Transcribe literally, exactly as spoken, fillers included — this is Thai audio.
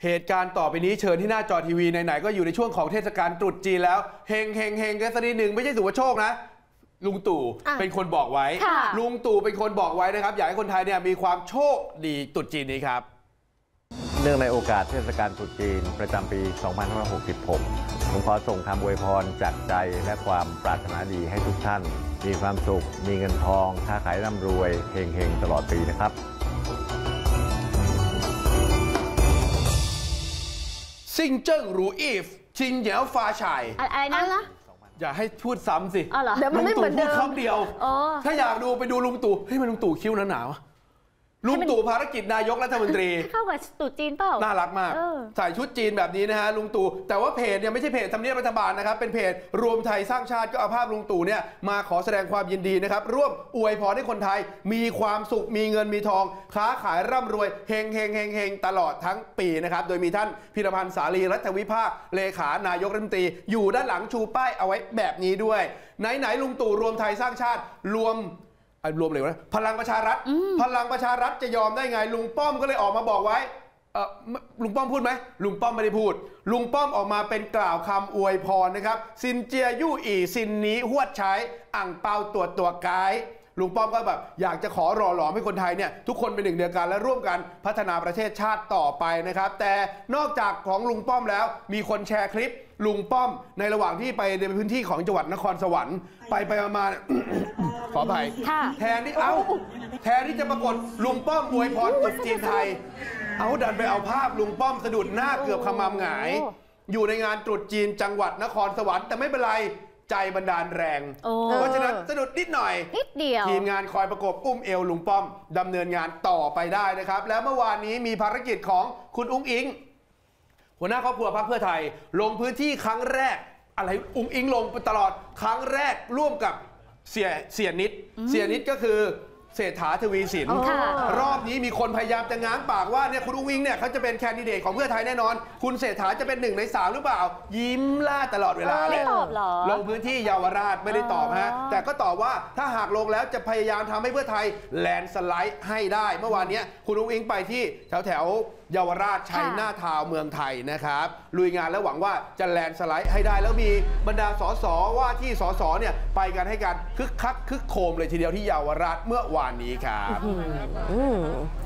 เหตุการณ์ต่อไปนี้เชิญที่หน้าจอทีวีไหนๆก็อยู่ในช่วงของเทศกาลตรุษจีนแล้วเฮงเฮงเฮงกันสักนิดหนึ่งไม่ใช่สุภโชคนะลุงตู่เป็นคนบอกไว้ลุงตู่เป็นคนบอกไว้นะครับอยากให้คนไทยเนี่ยมีความโชคดีตรุษจีนนี้ครับเนื่องในโอกาสเทศกาลตรุษจีนประจำปี สองพันห้าร้อยหกสิบหก ผมขอส่งคำอวยพรจากใจและความปรารถนาดีให้ทุกท่านมีความสุขมีเงินทองค้าขายร่ำรวยเฮงๆตลอดปีนะครับซิงเจิ้งหรูอีฟชินเหยียวฟาชายอะไรนะอย่าให้พูดซ้ำสิเดี๋ยวมันไม่เหมือนเดิมพูดคำเดียวถ้าอยากดูไปดูลุงตู่เฮ้ยมันลุงตู่คิ้วหนาวลุงตู่ภารกิจนายกรัฐมนตรีเข้ากับตู่จีนเปล่าน่ารักมากใส่ชุดจีนแบบนี้นะฮะลุงตู่แต่ว่าเพจเนี่ยไม่ใช่เพจทำเนียบรัฐบาลนะครับเป็นเพจรวมไทยสร้างชาติก็เอาภาพลุงตู่เนี่ยมาขอแสดงความยินดีนะครับร่วมอวยพรให้คนไทยมีความสุขมีเงินมีทองค้าขายร่ำรวยเฮงเฮงเฮงเฮงตลอดทั้งปีนะครับโดยมีท่านพิรพันธ์สาลีรัฐวิภาคเลขานายกรัฐมนตรีอยู่ด้านหลังชูป้ายเอาไว้แบบนี้ด้วยไหนๆลุงตู่รวมไทยสร้างชาติรวมรวมเลยนะพลังประชารัฐพลังประชารัฐจะยอมได้ไงลุงป้อมก็เลยออกมาบอกไว้ลุงป้อมพูดไหมลุงป้อมไม่ได้พูดลุงป้อมออกมาเป็นกล่าวคำอวยพรนะครับซินเจียยู่อีซินนี้หวดใช้อ่างเปาตัวตัวกายลุงป้อมก็แบบอยากจะขอหล่อหลอมให้คนไทยเนี่ยทุกคนเป็นหนึ่งเดียวกันและร่วมกันพัฒนาประเทศชาติต่อไปนะครับแต่นอกจากของลุงป้อมแล้วมีคนแชร์คลิปลุงป้อมในระหว่างที่ไปในพื้นที่ของจังหวัดนครสวรรค์ไปไปมาขออภัยแทนที่เอ้าแทนที่จะปรากฏลุงป้อมอวยพรตรุษจีนไทยเอาดันไปเอาภาพลุงป้อมสะดุดหน้าเกือบขมำหงายอยู่ในงานตรุษจีนจังหวัดนครสวรรค์แต่ไม่เป็นไรใจบันดาลแรงเพราะฉะนั้นสะดุดนิดหน่อยนิดเดียวทีมงานคอยประกบอุ้มเอวลุงป้อมดำเนินงานต่อไปได้นะครับแล้วเมื่อวานนี้มีภารกิจของคุณอุ้งอิงหัวหน้าครอบครัวพรรคเพื่อไทยลงพื้นที่ครั้งแรกอะไรอุ้งอิงลงตลอดครั้งแรกร่วมกับเสียเสียนิดเสียนิดก็คือเศรษฐาทวีสินรอบนี้มีคนพยายามจะง้างปากว่าเนี่ยคุณอุ้งอิงเนี่ยเขาจะเป็นแคนดิเดตของเพื่อไทยแน่นอนคุณเศรษฐาจะเป็นหนึ่งในสามหรือเปล่ายิ้มล่าตลอดเวลาเลยลงพื้นที่เยาวราชไม่ได้ตอบฮะแต่ก็ตอบว่าถ้าหากลงแล้วจะพยายามทำให้เพื่อไทยแลนสไลด์ให้ได้เมื่อวานนี้คุณอุ้งอิงไปที่แถวแถวเยาวราชชัยหน้าทาวเมืองไทยนะครับลุยงานแล้วหวังว่าจะแลนสไลด์ให้ได้แล้วมีบรรดาสสว่าที่สสเนี่ยไปกันให้การคึกคักคึกโครมเลยทีเดียวที่เยาวราชเมื่อวานนี้ครับ